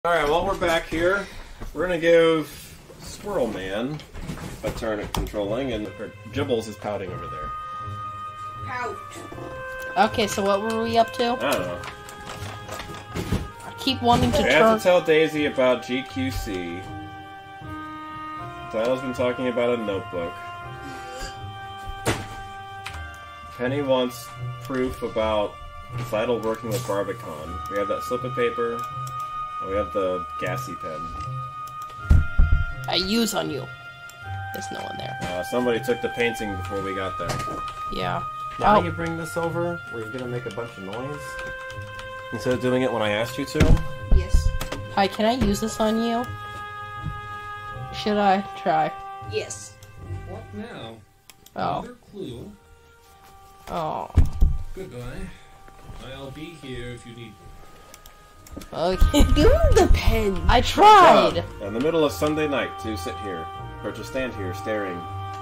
Alright, well, we're back here. We're gonna give Squirrel Man a turn at controlling, and Jibbles is pouting over there. Pout. Okay, so what were we up to? I don't know. I keep wanting to We have to tell Daisy about GQC. Tyler's been talking about a notebook. Penny wants proof about Vital working with Barbican. We have that slip of paper. And we have the gassy pen. I use on you. There's no one there. Somebody took the painting before we got there. Yeah. Now you bring this over, where you're gonna make a bunch of noise? Instead of doing it when I asked you to? Yes. Hi, can I use this on you? Should I try? Yes. What now? Oh. Another clue. Oh. Goodbye. I'll be here if you need me. Okay. Give him the pen. I tried! In the middle of Sunday night, to sit here. Or to stand here, staring.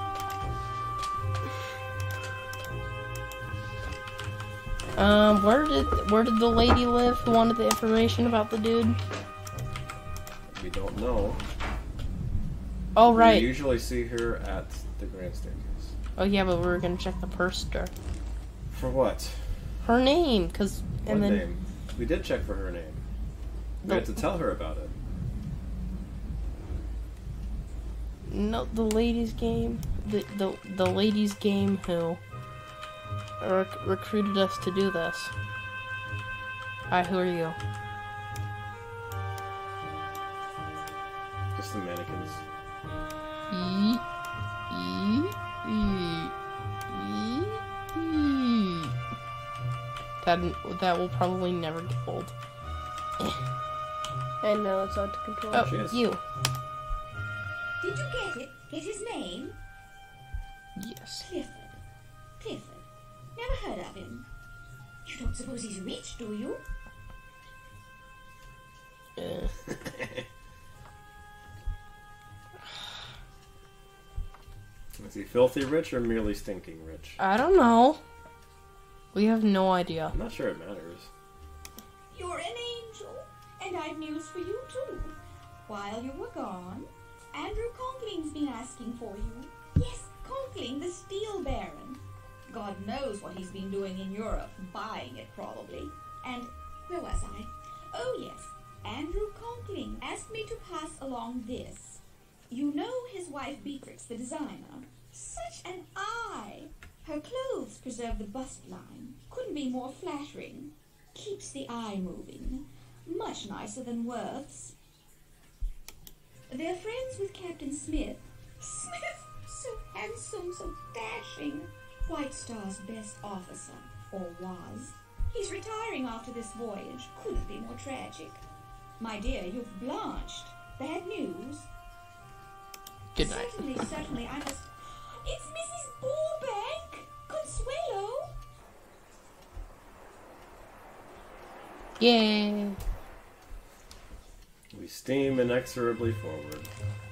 Where did the lady live who wanted the information about the dude? We don't know. Oh, right. We usually see her at the Grand Staircase. Oh, yeah, but we were gonna check the purse store. For what? Her name, cause... What and then name? We did check for her name. We had to tell her about it. No, the ladies' game. The ladies' game who recruited us to do this. Hi, who are you? Just the mannequins. That will probably never get old. I know, it's hard to control. Oh, Cheers. you. Did you get it? Get his name? Yes. Clifford. Clifford. Never heard of him. You don't suppose he's rich, do you? Is he filthy rich or merely stinking rich? I don't know. We have no idea. I'm not sure it matters. You're an angel, and I've news for you too. While you were gone, Andrew Conkling's been asking for you. Yes, Conkling, the Steel Baron. God knows what he's been doing in Europe, buying it probably. And where was I? Oh yes, Andrew Conkling asked me to pass along this. You know his wife Beatrix, the designer. Such an eye! Her clothes preserve the bust line. Couldn't be more flattering. Keeps the eye moving. Much nicer than Worth's. They're friends with Captain Smith. Smith, so handsome, so dashing. White Star's best officer, or was. He's retiring after this voyage. Couldn't be more tragic. My dear, you've blanched. Bad news? Good night. Certainly, I must... It's Mrs. Burbank! Consuelo! Yay. We steam inexorably forward.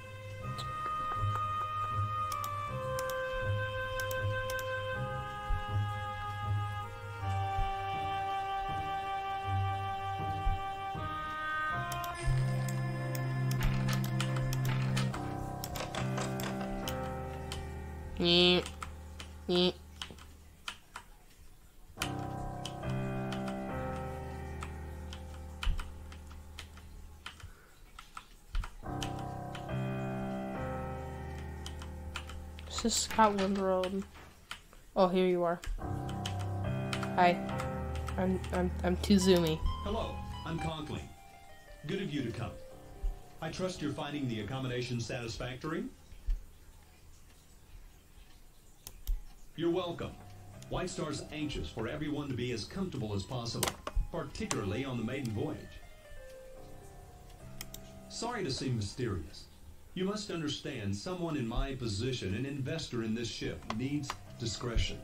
Yeah. Yeah. This is Scotland Road. Oh, here you are. Hi. I'm too zoomy. Hello, I'm Conkling. Good of you to come. I trust you're finding the accommodation satisfactory? You're welcome. White Star's anxious for everyone to be as comfortable as possible, particularly on the maiden voyage. Sorry to seem mysterious. You must understand, someone in my position, an investor in this ship, needs discretion.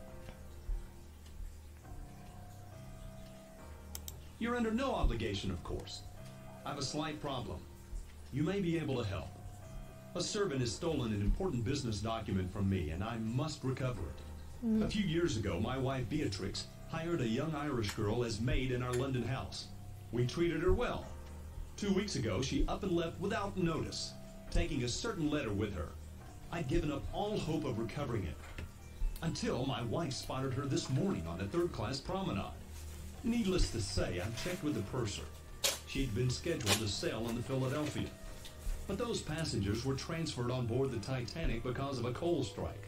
You're under no obligation, of course. I have a slight problem. You may be able to help. A servant has stolen an important business document from me, and I must recover it. A few years ago, my wife Beatrix hired a young Irish girl as maid in our London house. We treated her well. 2 weeks ago, she up and left without notice, taking a certain letter with her. I'd given up all hope of recovering it, until my wife spotted her this morning on a third-class promenade. Needless to say, I checked with the purser. She'd been scheduled to sail on the Philadelphia, but those passengers were transferred on board the Titanic because of a coal strike.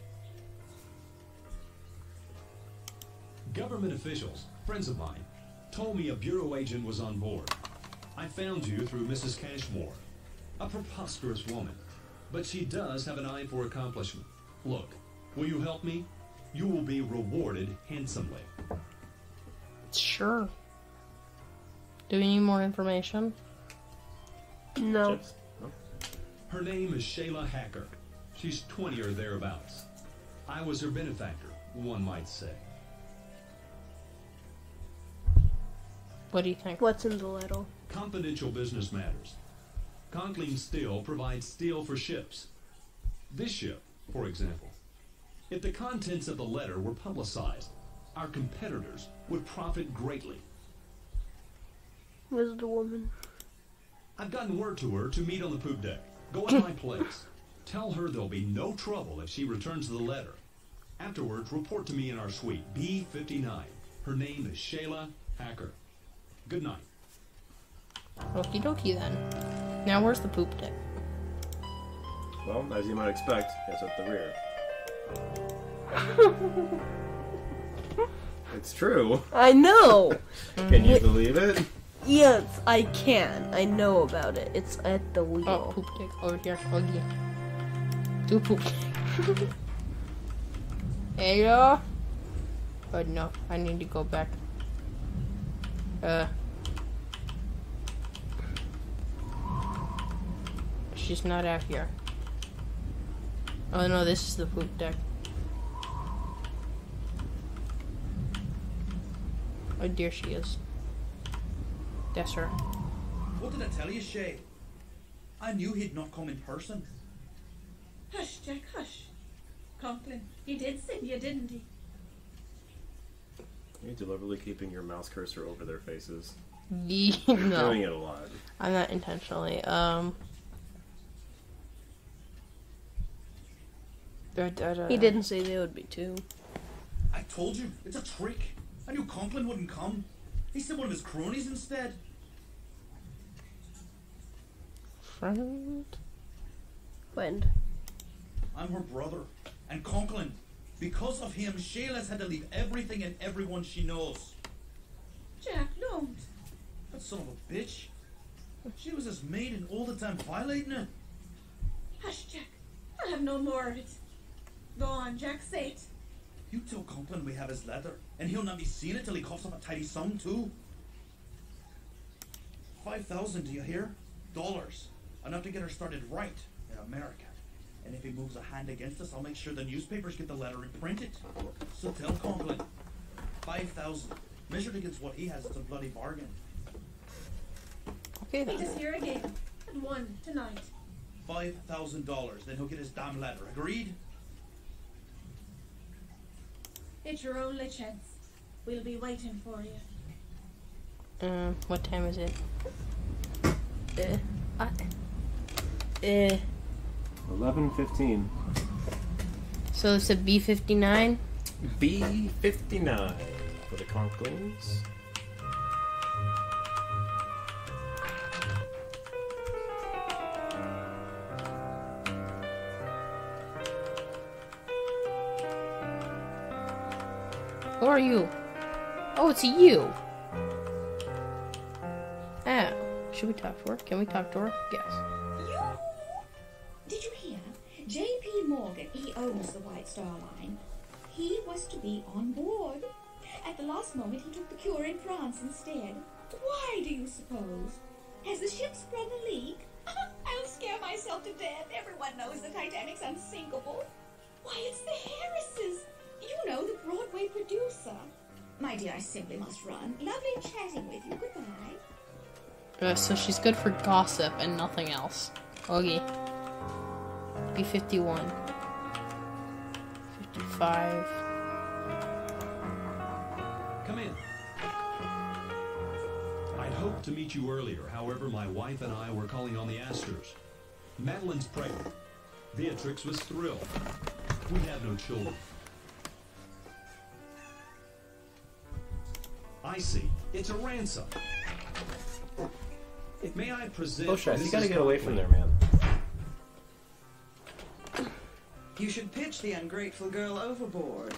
Government officials, friends of mine, told me a bureau agent was on board. I found you through Mrs. Cashmore, a preposterous woman, but she does have an eye for accomplishment. Look, will you help me? You will be rewarded handsomely. Sure. Do we need more information? No. Chips? No? Her name is Shayla Hacker. She's 20 or thereabouts. I was her benefactor, one might say. What do you think? What's in the letter? Confidential business matters. Conkling Steel provides steel for ships. This ship, for example. If the contents of the letter were publicized, our competitors would profit greatly. Where's the woman? I've gotten word to her to meet on the poop deck. Go at my place. Tell her there'll be no trouble if she returns the letter. Afterwards, report to me in our suite, B59. Her name is Shayla Hacker. Good night. Okie dokie then. Now where's the poop deck? Well, as you might expect, it's at the rear. It's true. I know! Can you believe it? Yes, I can. I know about it. It's at the wheel. Oh, poop deck over here. Ogie. Do poop deck. Hello? Oh no, I need to go back. She's not out here. Oh no, this is the poop deck. Oh dear, she is. That's her. What did I tell you, Shay? I knew he'd not come in person. Hush, Jack, hush. Conklin, he did send you, didn't he? You're deliberately keeping your mouse cursor over their faces. No, Doing it a lot. I'm not intentionally. He didn't say there would be two. I told you, it's a trick. I knew Conklin wouldn't come. He sent one of his cronies instead. Friend? When? I'm her brother. And Conklin, because of him, Shayla's had to leave everything and everyone she knows. Jack, don't. That son of a bitch. She was his maid and all the time violating it. Hush, Jack. I'll have no more of it. Go on, Jack, say it. You tell Conklin we have his letter, and he'll not be seeing it till he coughs up a tidy sum, too. 5,000, do you hear? Dollars. Enough to get her started right in America. And if he moves a hand against us, I'll make sure the newspapers get the letter and print it. So tell Conklin. 5,000. Measured against what he has, it's a bloody bargain. Okay Meet then. us here again at 1 tonight. $5,000, then he'll get his damn letter. Agreed? It's your only chance. We'll be waiting for you. What time is it? 11:15. So it's a B59? B59 for the Conklings. Who are you? Oh, it's you! Ah, should we talk to her? Can we talk to her? Yes. You? Did you hear? J.P. Morgan, he owns the White Star Line. He was to be on board. At the last moment, he took the cure in France instead. Why do you suppose? Has the ship sprung a leak? I'll scare myself to death. Everyone knows the Titanic's unsinkable. Why, it's the Harrises. You know, the Broadway producer. My dear, I simply must run. Lovely chatting with you. Goodbye. So she's good for gossip and nothing else. Okay. B51. 55. Come in. I'd hoped to meet you earlier. However, my wife and I were calling on the Astors. Madeline's pregnant. Beatrix was thrilled. We have no children. I see. It's a ransom. May I present... Oh, Shaz, you gotta Mrs. get away from there, man. You should pitch the ungrateful girl overboard.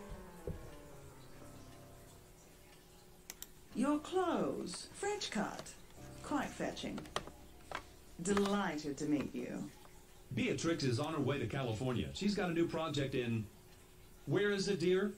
Your clothes, French cut. Quite fetching. Delighted to meet you. Beatrix is on her way to California. She's got a new project in... Where is it, dear?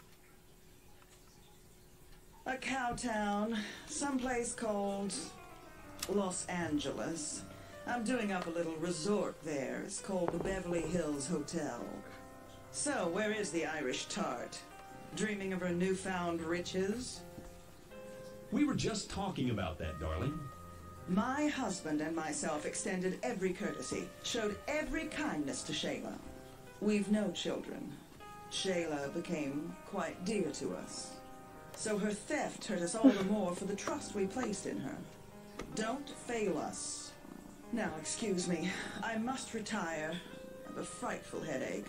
A cow town, someplace called Los Angeles. I'm doing up a little resort there. It's called the Beverly Hills Hotel. So, where is the Irish tart? Dreaming of her newfound riches? We were just talking about that, darling. My husband and myself extended every courtesy, showed every kindness to Shayla. We've no children. Shayla became quite dear to us. So her theft hurt us all the more for the trust we placed in her. Don't fail us. Now, excuse me. I must retire. I have a frightful headache.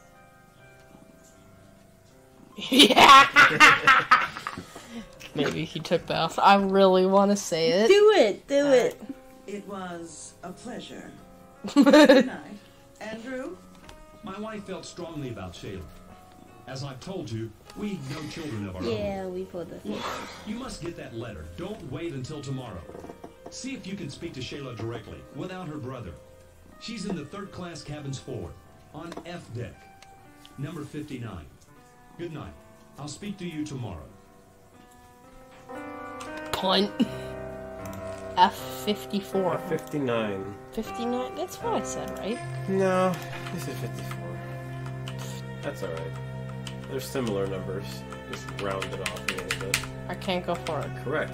Yeah. Maybe he took the off. I really want to say it. Do it. Do it. It was a pleasure. Good night. Andrew? My wife felt strongly about Shayla. As I've told you, we've no children of our Yeah, own. we pulled the Look, you must get that letter. Don't wait until tomorrow. See if you can speak to Shayla directly, without her brother. She's in the third-class cabins forward, on F deck, number 59. Good night. I'll speak to you tomorrow. Punt. F54. 59. 59? That's what I said, right? No, this is 54. That's alright. They're similar numbers. Just round it off a little bit. I can't go for it. Correct.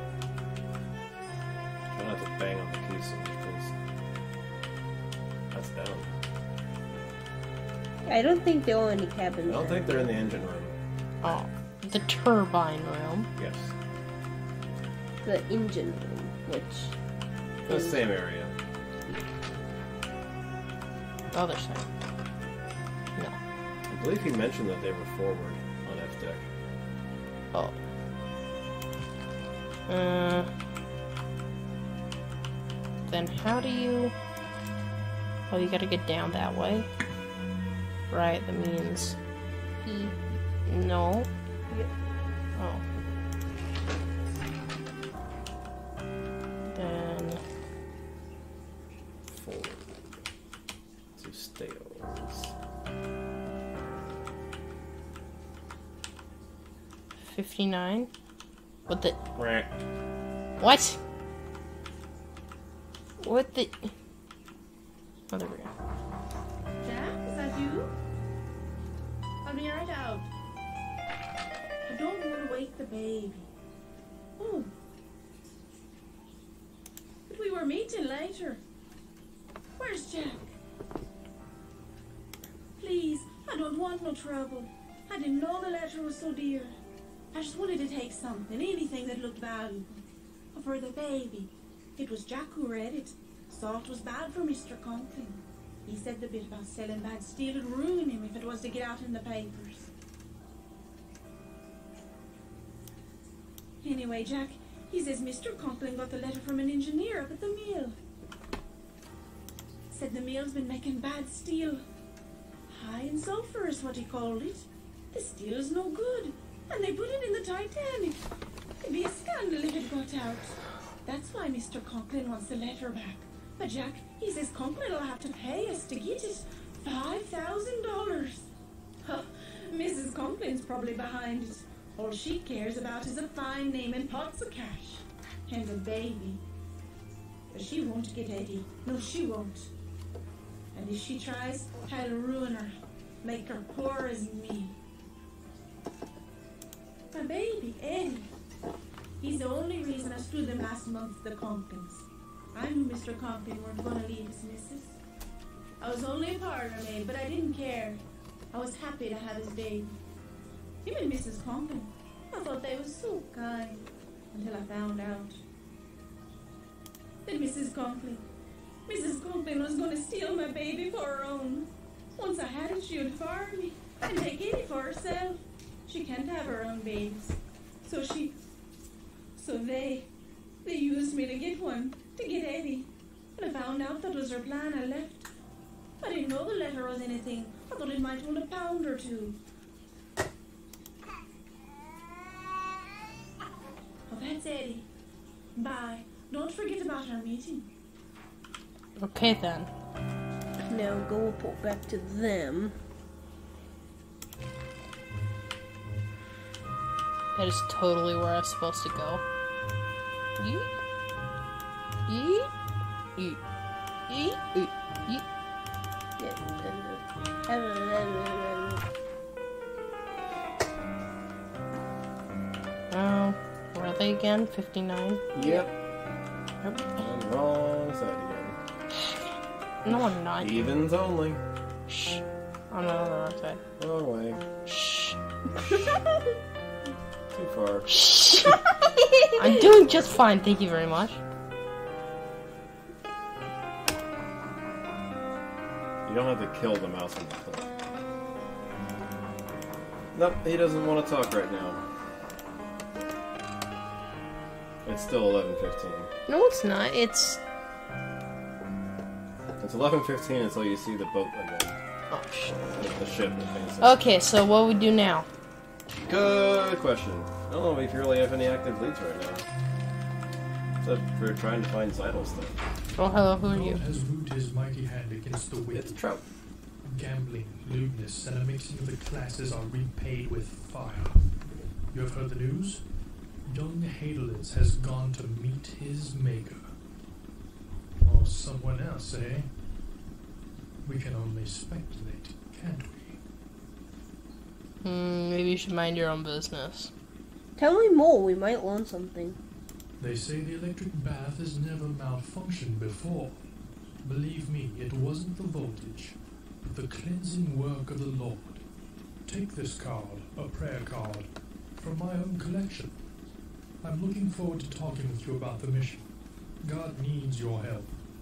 Try not to bang on the keys so much, please. That's down. I don't think they own any I cabins. don't think they're in the engine room. Oh, the turbine room. Yes. The engine room, which The is same area. Other side. No. I believe he mentioned that they were forward on F deck. Oh. Then how do you... Oh, you gotta get down that way. Right, that means... No. Oh. Then... Forward. To Stales. 59? What the... Right. What? What the... Oh, there we go. Jack, is that you? Come here right out. I don't want to wake the baby. Oh. But we were meeting later. Where's Jack? Please, I don't want no trouble. I didn't know the letter was so dear. I just wanted to take something, anything that looked valuable. For the baby. It was Jack who read it. Saw it was bad for Mr. Conklin. He said the bit about selling bad steel would ruin him if it was to get out in the papers. Anyway, Jack, he says Mr. Conklin got the letter from an engineer up at the mill. Said the mill's been making bad steel. High in sulfur is what he called it. The steel's no good, and they put it in the Titanic. It'd be a scandal if it got out. That's why Mr. Conklin wants the letter back. But Jack, he says Conklin will have to pay us to get it. $5,000. Huh, Mrs. Conklin's probably behind it. All she cares about is a fine name and pots of cash. And a baby. But she won't get Eddie. No, she won't. And if she tries, I'll ruin her. Make her poor as me. My baby, Eddie. He's the only reason I screwed them last month, the Conklins. I knew Mr. Conklin weren't going to leave us, missus. I was only a parlor maid, but I didn't care. I was happy to have his baby. Him and Mrs. Conklin. I thought they was so kind. until I found out. That Mrs. Conklin was going to steal my baby for her own. Once I had it, she would fire me and take Eddie for herself. She can't have her own babies. So they used me to get one, to get Eddie. When I found out that was her plan, I left. I didn't know the letter was anything. I thought it might hold a pound or two. Well, that's Eddie. Bye. Don't forget about our meeting. Okay then. Now go report back to them. That is totally where I'm supposed to go. Yeet. Yeet. Yeet. Yeet. Yeet. Yeet. Oh, where are they again? 59? Yep. Yep. On the wrong side again. No, I'm not. Evens only. Shh. I'm not on the wrong side. Wrong way. Shh. Too far. Shh. I'm doing just fine, thank you very much. You don't have to kill the mouse on the clip. Nope, he doesn't want to talk right now. It's still 11:15. No, it's not. It's 11:15 until you see the boat again. oh shit. The ship. Basically. Okay, so what we do now? Good question. I don't know if you really have any active leads right now. Except for trying to find Zidal stuff. Oh, hello. Who are you? God has moved his mighty hand against the wicked. It's Trout. Gambling, lewdness, and a mixing of the classes are repaid with fire. You have heard the news? Young Hadelitz has gone to meet his maker. Or someone else, eh? We can only speculate, can't we? Maybe you should mind your own business. Tell me more, we might learn something. They say the electric bath has never malfunctioned before. Believe me, it wasn't the voltage, but the cleansing work of the Lord. Take this card, a prayer card, from my own collection. I'm looking forward to talking with you about the mission. God needs your help.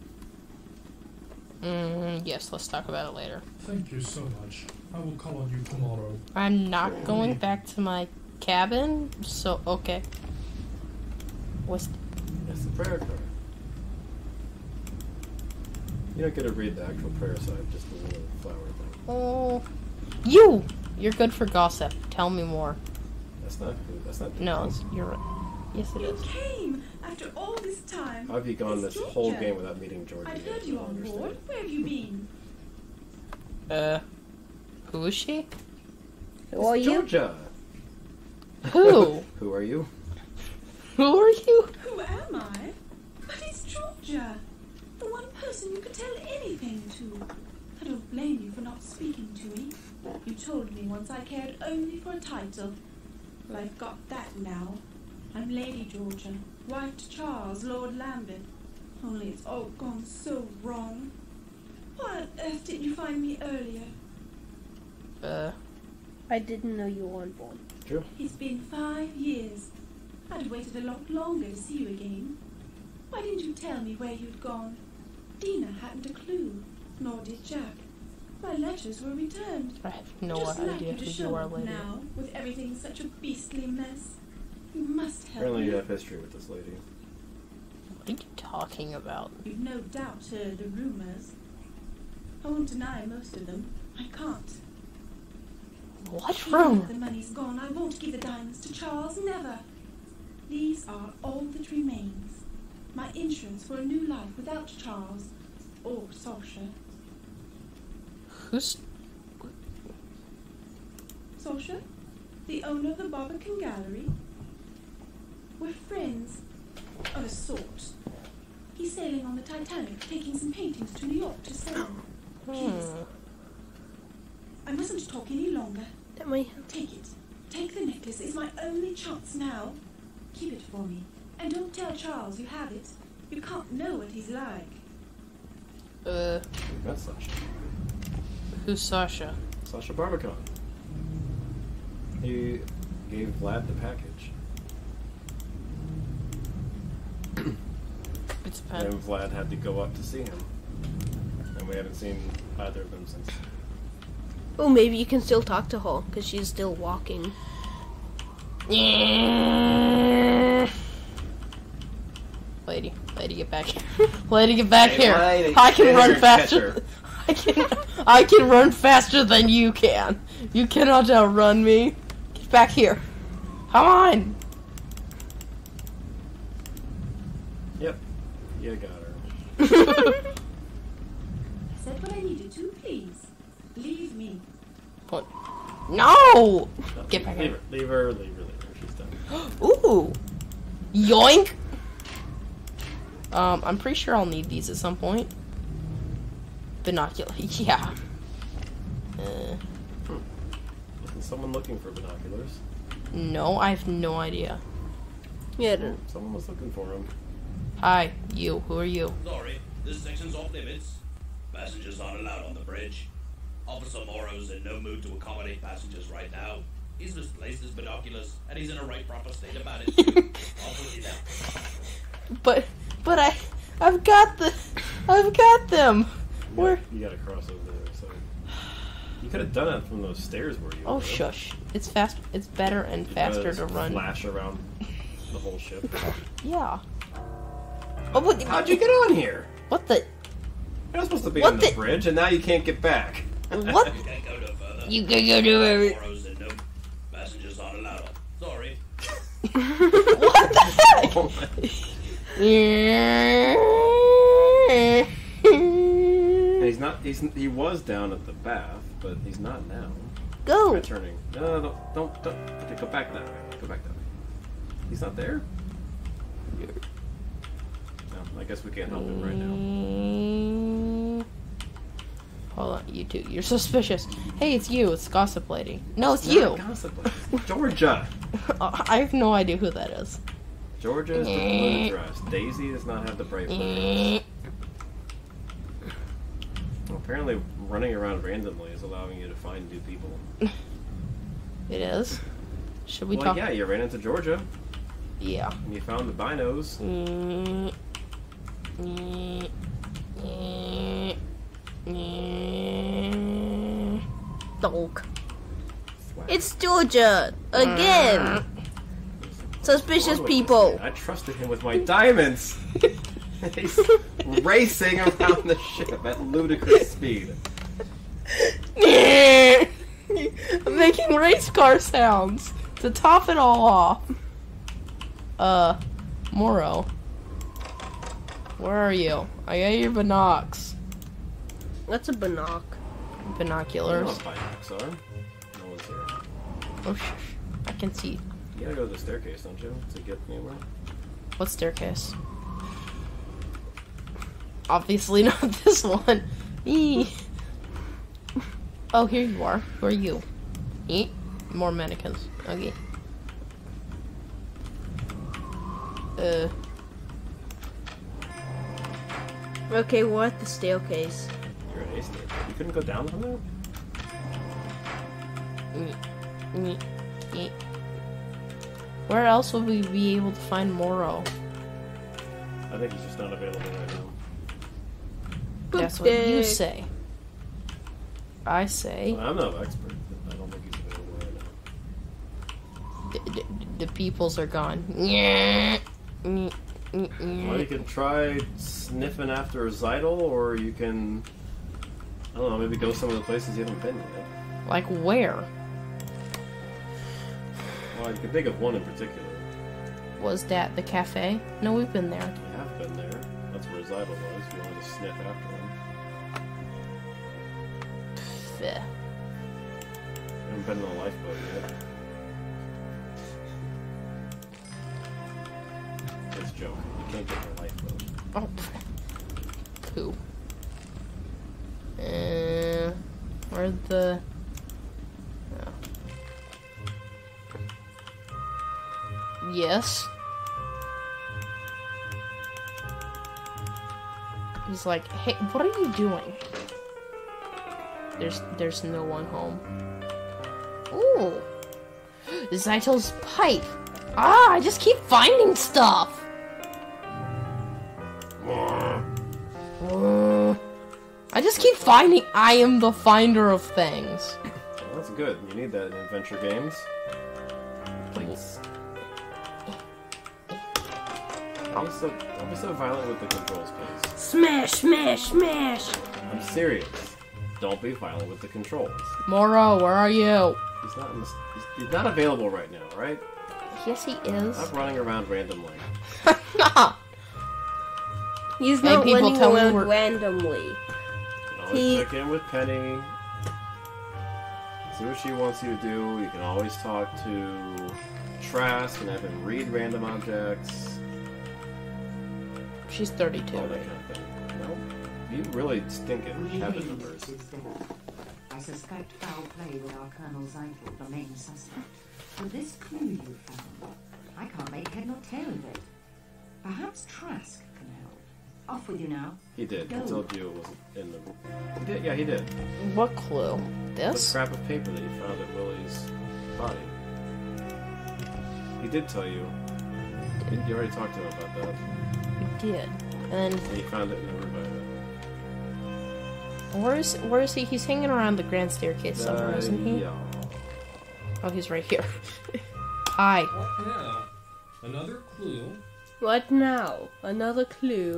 Yes, let's talk about it later. Thank you so much. I will call on you tomorrow. I'm not going back to my cabin, so okay. What's It's the prayer card. You don't get to read the actual prayer side, just the little flower thing. oh you're good for gossip. Tell me more. That's not good. That's not No, you're right. Yes, it You is. came after all this time. How have you gone It's this whole Georgia. game without meeting Georgia? I'd yet? heard I you don't on understand. board. Where have you been? Who is she? Who are you? Georgia! Who? Who are you? Who are you? Who am I? But it's Georgia. The one person you could tell anything to. I don't blame you for not speaking to me. You told me once I cared only for a title. Well, I've got that now. I'm Lady Georgia, wife to Charles, Lord Lambeth. Only it's all gone so wrong. Why on earth didn't you find me earlier? I didn't know you were on board. True. It's been 5 years. I'd have waited a lot longer to see you again. Why didn't you tell me where you'd gone? Dina hadn't a clue, nor did Jack. My letters were returned. I have no Just like idea you to who show you are, up lady. now, with everything such a beastly mess. You must help Apparently me. you have history with this lady. What are you talking about? You've no doubt heard the rumors. I won't deny most of them. I can't. What Even room? if the money's gone, I won't give the diamonds to Charles, never. These are all that remains. My insurance for a new life without Charles or Sasha. Who's... Sasha, the owner of the Barbican Gallery. We're friends, of a sort. He's sailing on the Titanic, taking some paintings to New York to sell. Please, I mustn't talk any longer. That might Take it. Take the necklace. It's my only chance now. Keep it for me. And don't tell Charles you have it. You can't know what he's like. We met Sasha. Who's Sasha? Sasha Barbican. He gave Vlad the package. needs a pen. And Vlad had to go up to see him. And we haven't seen either of them since. Oh, maybe you can still talk to her, because she's still walking. Lady, get back here. Lady, get back here. Lady, I can get run here and faster. I can run faster than you can. You cannot outrun me. Get back here. Come on. Yep. You got her. I said what I needed to, please. Leave me. What? No! Get back Leave here. her. Leave her. She's done. Ooh. Yoink. I'm pretty sure I'll need these at some point. Binocular. Yeah. Isn't someone looking for binoculars? No, I have no idea. Yeah. Someone was looking for them. Hi, you. Who are you? Sorry, this section's off limits. Passengers aren't allowed on the bridge. Officer Morrow's in no mood to accommodate passengers right now. He's misplaced his binoculars, and he's in a right proper state about it too. I'll put you down. But I've got them. Where? You gotta cross over there. So you could have done that from those stairs where you. Oh, were. shush. It's fast. It's better and You faster gotta to run. Flash around the whole ship. Yeah. Oh, what? How'd you get on here? What the? You're not supposed to be What on the the- bridge, and now you can't get back. What? You can't go no further. You can go do it. Morrow's in no. Passengers aren't allowed on. Sorry. What the heck? Oh my. He's not. He was down at the bath, but he's not now. Go. Try turning. No, don't. Okay, go back that way. Go back that way. He's not there. No, I guess we can't help him right now. Hold on, you two. You're suspicious. Hey, it's you. It's Gossip Lady. No, it's Not you. Gossip Lady. Georgia. I have no idea who that is. Georgia is the blue dress. Daisy does not have the bright blue dress. Well, apparently, running around randomly is allowing you to find new people. It is. Should we Well, talk? yeah, you ran into Georgia, Yeah. and you found the binos. Dog. It's Georgia again. Suspicious people. I trusted him with my diamonds. He's racing around the ship at ludicrous speed. I'm making race car sounds to top it all off. Morrow. Where are you? I got your binocs. That's a binoc. You Binoculars. know what binocs are. No one's here. Oh, shush. I can see. You gotta go to the staircase, don't you, to get anywhere? What staircase? Obviously not this one. Eee. Oh, here you are. Who are you? Eat. More mannequins. Okay. Okay, we're at the staircase. You're at a staircase. You couldn't go down from there? Where else would we be able to find Morrow? I think he's just not available right now. That's what you say. I say Well, I'm no expert, but I don't think he's available right now. the peoples are gone. Well, you can try sniffing after a Zeidel, or you can, I don't know, maybe go some of the places you haven't been yet. Like where? Well, you can think of one in particular. Was that the cafe? No, we've been there. You have been there. That's where Zeidel was. You wanted to sniff after him. Pfft. You haven't been in the lifeboat yet. It's a joke. You can't get in the lifeboat. Oh, poo. Where the? Oh. Yes. He's like, hey, what are you doing? There's no one home. Ooh, Zeitel's pipe. Ah, I just keep finding stuff. just keep finding. I am the finder of things. Well, that's good. You need that in adventure games. Please. Don't be so violent with the controls, please. Smash, smash, smash! I'm serious. Don't be violent with the controls. Moro, where are you? He's not available right now, right? Yes, he is. Stop running around randomly. He's not people running tell me around we're- randomly. You can always check in with Penny. See what she wants you to do. You can always talk to Trask and have him read random objects. She's 32. All that kind of thing. No, you really stink at habit numbers. I suspect foul play with our Colonel Zeitl, the main suspect. With this clue you found, I can't make head nor tail of it. Perhaps Trask can help. Off with you now. He did. Go. He told you it wasn't in the... He did? Yeah, he did. What clue? The This? scrap of paper that you found at Willie's body. He did tell you. You already talked to him about that. We did. And And he found it in the room where is he? He's hanging around the grand staircase somewhere, isn't he? Yeah. Oh, he's right here. Hi. What now? Another clue? What now? Another clue.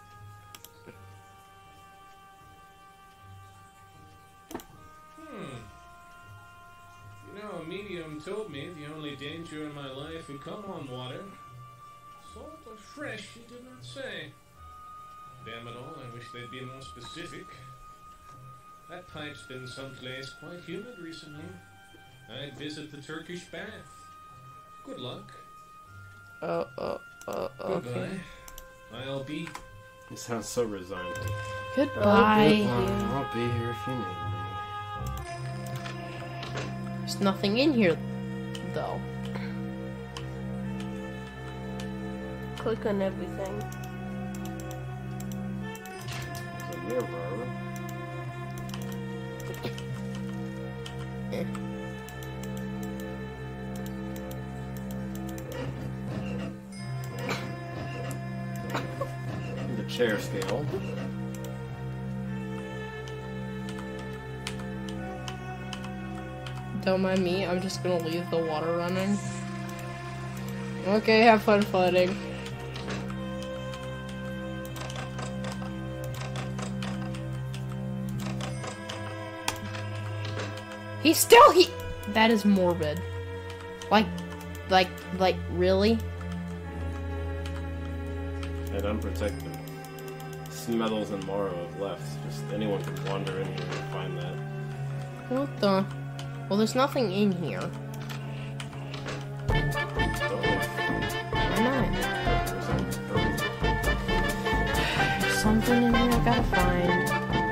You know, a medium told me the only danger in my life would come on water. Salt or fresh, he did not say. Damn it all, I wish they'd be more specific. That pipe's been someplace quite humid recently. I'd visit the Turkish bath. Good luck. Okay. Goodbye. I'll be... He sounds so resigned. Goodbye. I'll be here if you need me. There's nothing in here, though. Click on everything. There's a mirror. The chair scale. Don't mind me, I'm just gonna leave the water running. Okay, have fun floating. That is morbid. Like, really? And unprotected. Smeddles and Morrow have left. Just anyone could wander in here and find that. What the? Well, there's nothing in here. Don't look. Why not? There's something in here I gotta find.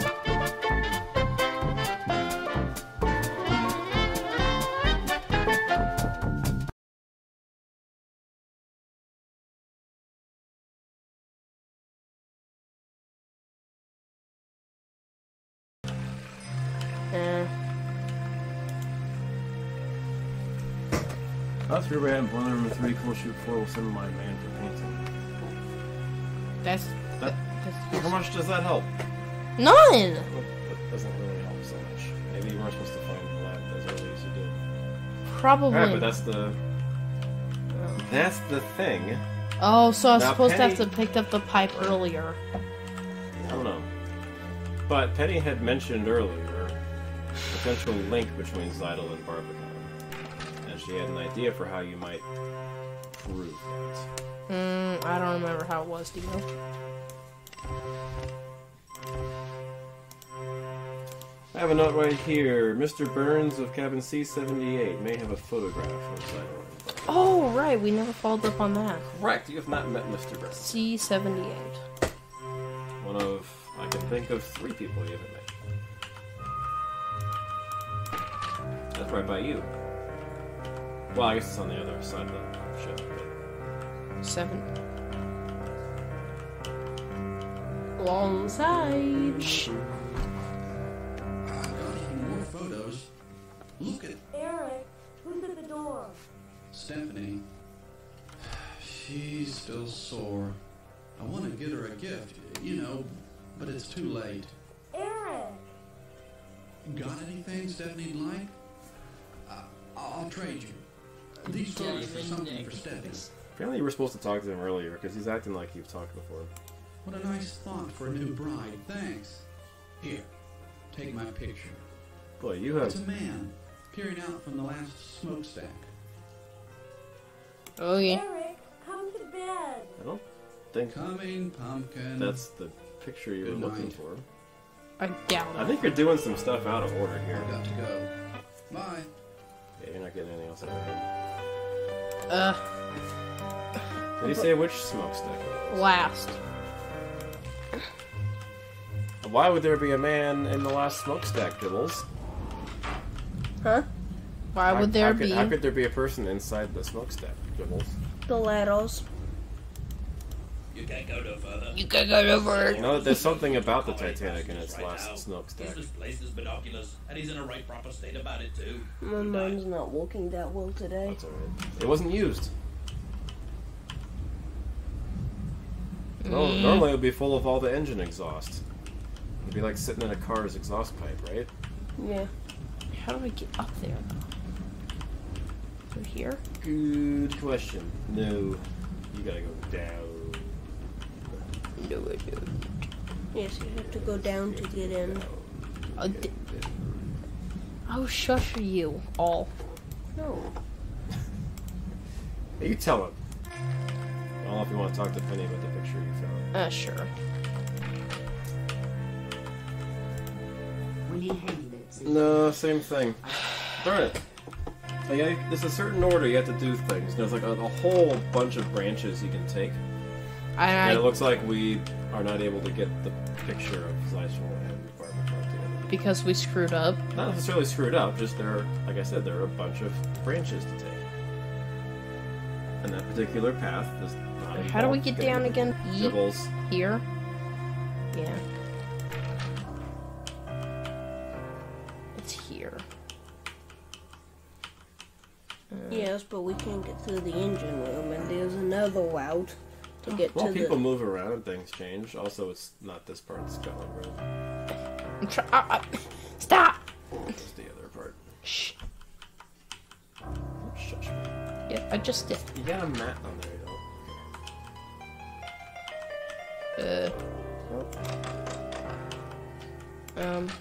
That's your rat and boiler room 3, cool shoot 4 will send my man for painting. That's How much does that help? none! Well, that doesn't really help so much. Maybe you weren't supposed to find the lab as early as you did. Probably. Alright, but that's the thing. Oh, so I was Now, supposed Penny- to have picked up the pipe earlier. I don't know. But Penny had mentioned earlier a potential link between Zeidel and Barbican. And she had an idea for how you might prove that. I don't remember how it was, do you? I have a note right here. Mr. Burns of cabin C78 may have a photograph of Zeidel. Oh, right, we never followed up on that. Correct, you have not met Mr. Burns. C78. One of, I can think of 3 people you haven't met. That's right by you. Well, I guess it's on the other side of the ship. But 7. Long side. Shh. More photos. Look at Eric, who's at the door? Stephanie. She's still sore. I want to get her a gift, you know, but it's too late. Eric! Got anything Stephanie'd like? I'll trade you. These photos are something for Stephanie. Apparently you were supposed to talk to him earlier, because he's acting like you've talked before. What a nice thought for a new bride. Thanks. Here, take my picture. Boy, you have... It's a man peering out from the last smokestack. Oh yeah. Eric, come to bed. I don't think Coming, pumpkin. that's the picture you were Good looking night. for. I doubt I it. think you're doing some stuff out of order here. I've got to go. Bye. Yeah, you're not getting anything else out of him. Did he say which smokestack? Last. Why would there be a man in the last smokestack, Dibbles? Huh? Why would there be? How could there be a person inside the smokestack, Dibbles? The ladders. You can't go no further. You can go over. You know, there's something about the Titanic in its last He's smokestack. misplaced his binoculars, and he's in a right proper state about it too. My mind's not working that well today. That's alright. It wasn't used. No, normally it would be full of all the engine exhaust. It'd be like sitting in a car's exhaust pipe, right? Yeah. How do I get up there? Through here? Good question. No. You gotta go down. No, I don't. Yes, you have to go down to get in. Oh, shush you all. No. Hey, you tell him. I don't know if you want to talk to Penny about the picture you found. Sure. Will he hang lips? No, same thing. Darn it. Like, there's a certain order you have to do things. There's like a whole bunch of branches you can take. And it looks like we are not able to get the picture of Zeishel and Barbara together. Because we screwed up? Not necessarily screwed up, just there are, like I said, there are a bunch of branches to take. And that particular path is not How do we get down again? Dribbles. Here? Yeah. It's here. Yes, but we can't get through the engine room, and there's another route to get Well, to people the... move around and things change. Also, it's not this part of Scotland Road. Stop! It's the other part. Shh. Don't shush me. Yeah, I just did. You got a mat on there, you don't?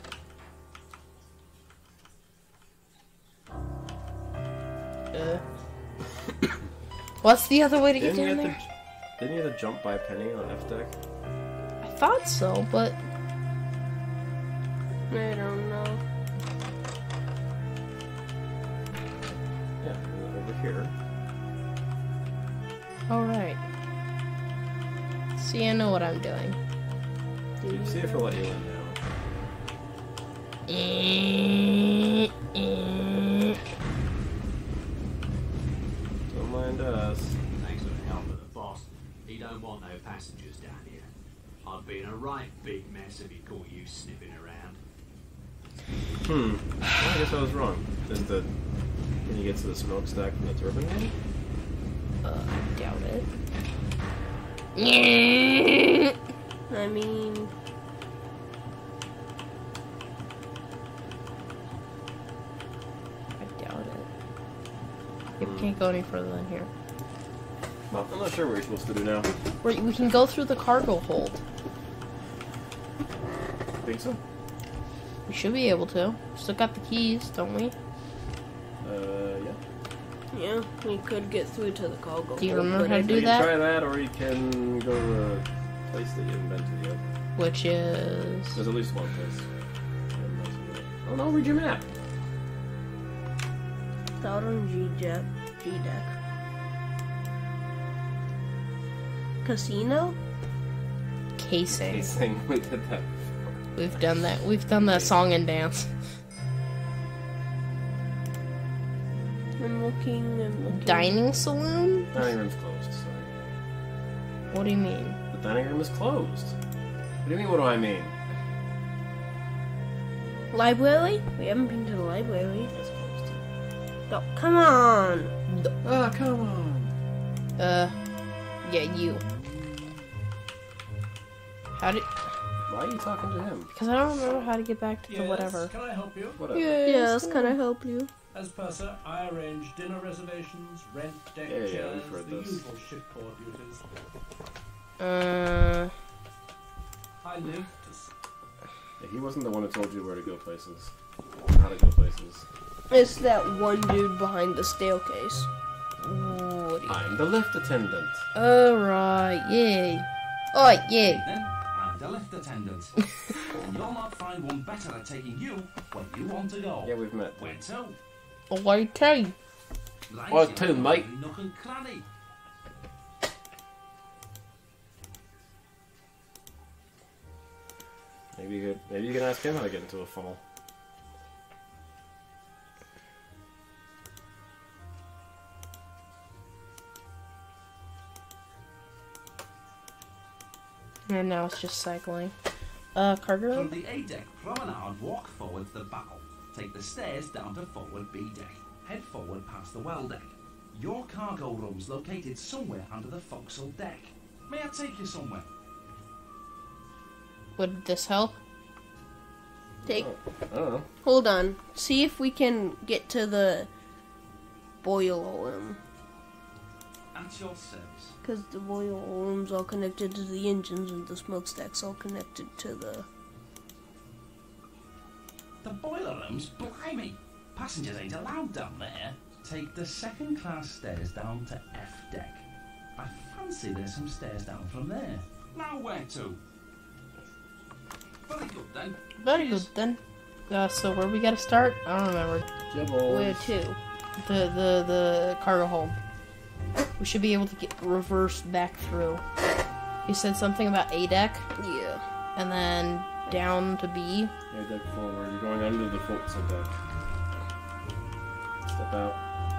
What's the other way to get down there? Didn't you have to jump by Penny on F deck? I thought so, but I don't know. Yeah, over here. alright. See, I know what I'm doing. See if we'll let you in now. Don't mind us. Thanks for the help of the boss. He don't want no passengers down here. I'd be in a right big mess if he caught you sniffing around. Well, I guess I was wrong. Can you get to the smokestack from the turbine room? Doubt it. I mean... I doubt it. We can't go any further than here. Well, I'm not sure what we're supposed to do now. We can go through the cargo hold. Think so? We should be able to. Still got the keys, don't we? Yeah. Yeah, we could get through to the cargo. Do you hold, remember but how to I do You can that? try that, or you can go to a place that you haven't been to yet. Which is... There's at least one place. Oh no, read your map. Start on G-deck. Casino? Casing. Casing. We did that. We've done that. We've done that song and dance. I'm looking. Dining saloon? Dining room's closed, sorry. What do you mean? The dining room is closed. What do you mean, what do I mean? Library? We haven't been to the library. It's closed. Oh, come on! Oh, come on. Yeah, you. How did... Why are you talking to him? Because I don't remember how to get back to the whatever. Can I help you? Whatever. Yes, can I help you? As purser, I arrange dinner reservations, rent deck Yeah, chairs, we've heard the this. usual shipboard duties. I live to... Yeah, he wasn't the one who told you where to go places. How to go places. It's that one dude behind the staircase. I'm the lift attendant. Alright, yay. Alright, yay. Then I'm the lift attendant. And you'll not find one better at taking you where you want to go. Yeah, we've met. Where to? Alright, too. Where to, mate? Nook and cranny. Maybe you can ask him how to get into a funnel. And now it's just cycling. Cargo? From the A deck promenade, walk forward to the bow. Take the stairs down to forward B deck. Head forward past the well deck. Your cargo room's located somewhere under the forecastle deck. May I take you somewhere? Would this help? Take. I don't know. Hold on. See if we can get to the boiler room. At your service. Because the boiler room's all connected to the engines and the smokestack's all connected to the... The boiler room's blimey. Passengers ain't allowed down there. Take the second class stairs down to F deck. I fancy there's some stairs down from there. Now where to? Very good then. Very good then. So where we gotta start? I don't remember. Where to? The cargo hold. We should be able to get reversed back through. You said something about A deck? Yeah. And then down to B? A deck forward. You're going under the forecastle deck. Step out.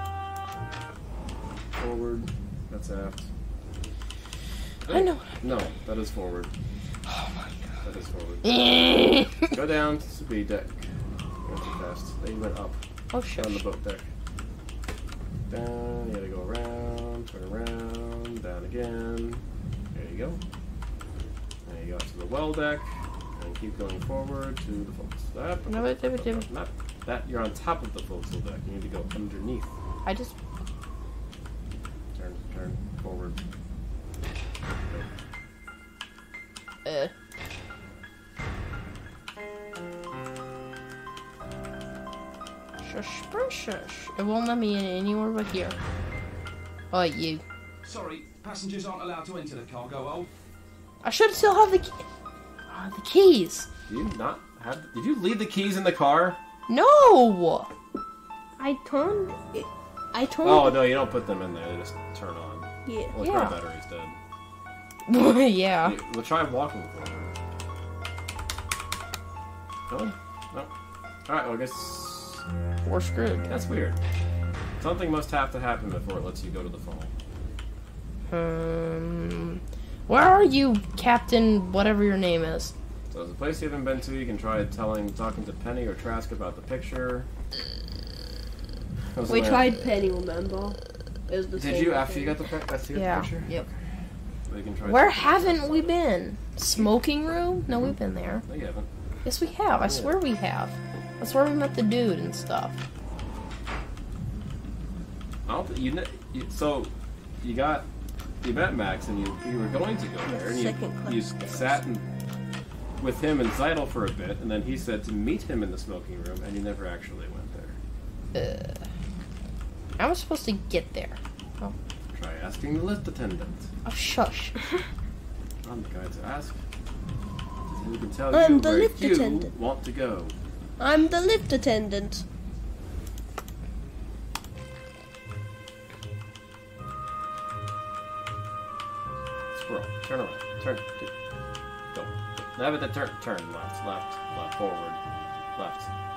Forward. That's aft. I know. No, that is forward. Oh my god. That is forward. Go down to B deck. Go too fast. Then you went up. Oh shit. On the boat deck. Down. You gotta go around. Turn around. Down again. There you go. There you go to the well deck. And keep going forward to the forecastle. No, wait. Not that. You're on top of the forecastle deck. You need to go underneath. I just... Turn forward. Shush. It won't let me in anywhere but here. Oh, you. Sorry, passengers aren't allowed to enter the cargo hold. I should still have the keys. Do you not have... Did you leave the keys in the car? No! I turned... Oh, no, you don't put them in there. They just turn on. Yeah. Well, the car battery's dead. Yeah. We'll try walking forward. Going? No. Alright, well, I guess... We're screwed. That's weird. Something must have to happen before it lets you go to the funnel. Where are you, Captain whatever your name is? So there's a place you haven't been to. You can try talking to Penny or Trask about the picture. We tried Penny, remember? It was the Did same you, after thing. you got the picture? Yep. We can try Where haven't we been? Smoking room? No, we've been there. No, you haven't. Yes, we have. I swear we have. That's where we met the dude and stuff. I don't so you met Max and you were going to go there and you sat with him and Zeidel for a bit and then he said to meet him in the smoking room and you never actually went there. I was supposed to get there. Oh. Try asking the lift attendant. Oh, shush. I'm the guy to ask. Who can tell I'm you the where lift you attendant. want to go? I'm the lift attendant. Squirrel, turn around. Go. Now turn left, forward, left.